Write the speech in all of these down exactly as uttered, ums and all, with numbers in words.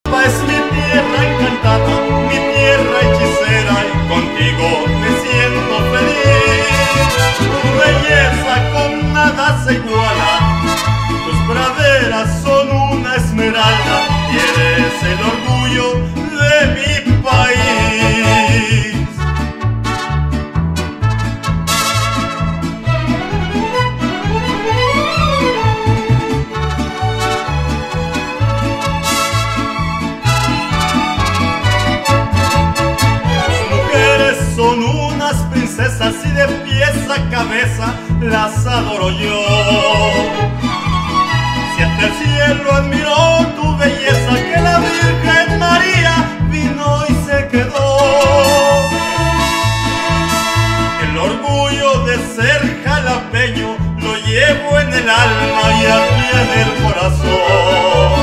Jalapa es mi tierra encantada, mi tierra hechicera, y contigo me siento feliz. Tu belleza con nada se iguala, tus praderas son una esmeralda y eres el orgullo de mi país. Son unas princesas y de pies a cabeza las adoro yo. Si hasta el cielo admiró tu belleza, que la Virgen María vino y se quedó. El orgullo de ser jalapeño lo llevo en el alma y aquí en el corazón.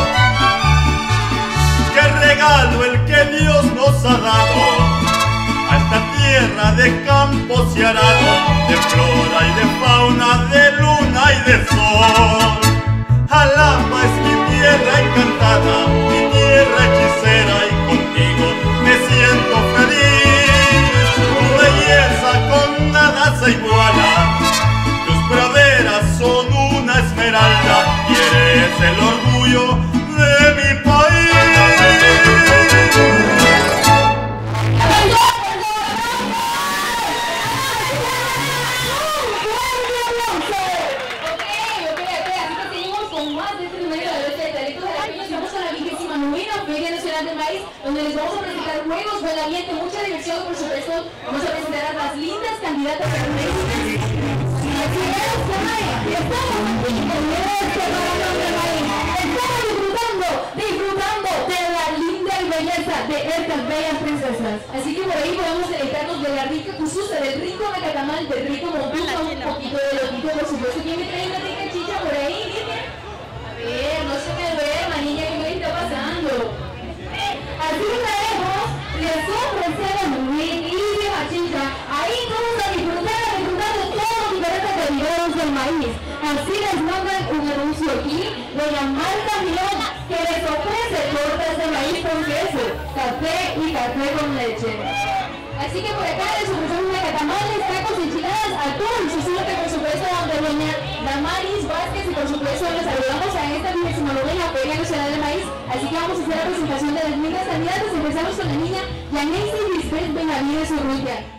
Qué regalo el que Dios nos ha dado a esta tierra de campos y arados, de flora y de fauna, de luna y de sol. Jalapa es mi tierra encantada, mi tierra hechicera, y contigo me siento feliz. Tu belleza con nada se iguala, tus praderas son una esmeralda y eres el orgullo de mi país. Feria Nacional del Maíz, donde les vamos a presentar juegos, buen ambiente, mucha diversión, por supuesto. Vamos a presentar a las lindas candidatas a la Estamos disfrutando, disfrutando de la linda y belleza de estas bellas princesas. Así que por ahí podemos deleitarnos de la rica cususa, del rico nacatamal, del rico montuno, un poquito de loquito, por supuesto. ¿Quién me trae una rica chicha por ahí? A ver, no se me duerma, niña, ¿qué me está pasando? Así que traemos, les ofrecemos muy linda chicha. Ahí vamos a disfrutar, a disfrutar de todos los diferentes derivados del maíz. Así les mandan un anuncio aquí de la marca Milón, que les ofrece tortas de maíz con queso, café y café con leche. Así que por acá les ofrecemos nacatamales, tacos, enchiladas, atún, susurte, por supuesto, de doña Damaris Vázquez, y por supuesto les saludamos a esta vigésima novena Feria Nacional del Maíz. Así que vamos a hacer la presentación de las lindas candidatas. Empezamos con la niña Yaneisi Lisbeth Benavides Urrutia.